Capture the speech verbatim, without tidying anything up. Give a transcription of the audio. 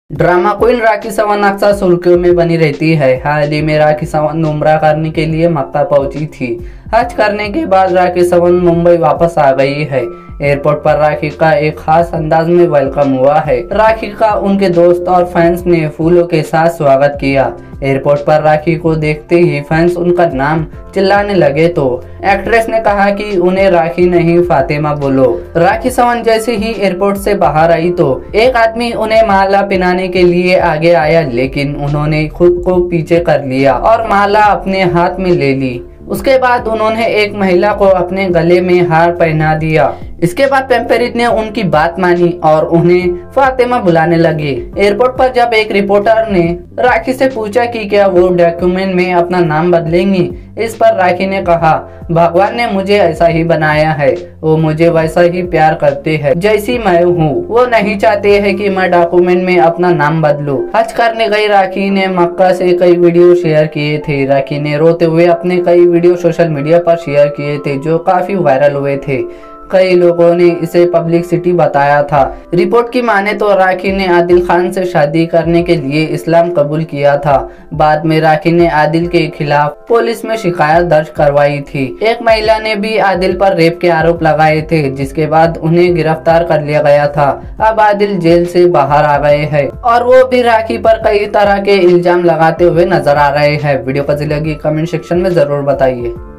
Drama queen Rakhi Sawant अक्सर सुर्खियों में बनी रहती है। हाल ही में राखी सावंत उम्रा करने के लिए मक्का पहुंची थी। हज करने के बाद राखी सावंत मुंबई वापस आ गई है। एयरपोर्ट पर राखी का एक खास अंदाज में वेलकम हुआ है। राखी का उनके दोस्त और फैंस ने फूलों के साथ स्वागत किया। एयरपोर्ट पर राखी को देखते ही फैंस उनका नाम चिल्लाने लगे तो एक्ट्रेस ने कहा कि उन्हें राखी नहीं फातिमा बोलो। राखी सावंत जैसे ही एयरपोर्ट से बाहर आई तो एक आदमी उन्हें माला पहनाने के लिए आगे आया, लेकिन उन्होंने खुद को पीछे कर लिया और माला अपने हाथ में ले ली। उसके बाद उन्होंने एक महिला को अपने गले में हार पहना दिया। इसके बाद पेम्पेरित ने उनकी बात मानी और उन्हें फातिमा बुलाने लगे। एयरपोर्ट पर जब एक रिपोर्टर ने राखी से पूछा कि क्या वो डॉक्यूमेंट में अपना नाम बदलेंगी, इस पर राखी ने कहा, भगवान ने मुझे ऐसा ही बनाया है, वो मुझे वैसा ही प्यार करते हैं जैसी मैं हूँ। वो नहीं चाहते हैं कि मैं डॉक्यूमेंट में अपना नाम बदलूं। हज करने गई राखी ने मक्का से कई वीडियो शेयर किए थे। राखी ने रोते हुए अपने कई वीडियो सोशल मीडिया पर शेयर किए थे जो काफी वायरल हुए थे। कई लोगों ने इसे पब्लिक सिटी बताया था। रिपोर्ट की माने तो राखी ने आदिल खान से शादी करने के लिए इस्लाम कबूल किया था। बाद में राखी ने आदिल के खिलाफ पुलिस में शिकायत दर्ज करवाई थी। एक महिला ने भी आदिल पर रेप के आरोप लगाए थे, जिसके बाद उन्हें गिरफ्तार कर लिया गया था। अब आदिल जेल से बाहर आ गए हैं और वो भी राखी पर कई तरह के इल्जाम लगाते हुए नजर आ रहे हैं। वीडियो कैसी लगी कमेंट सेक्शन में जरूर बताइए।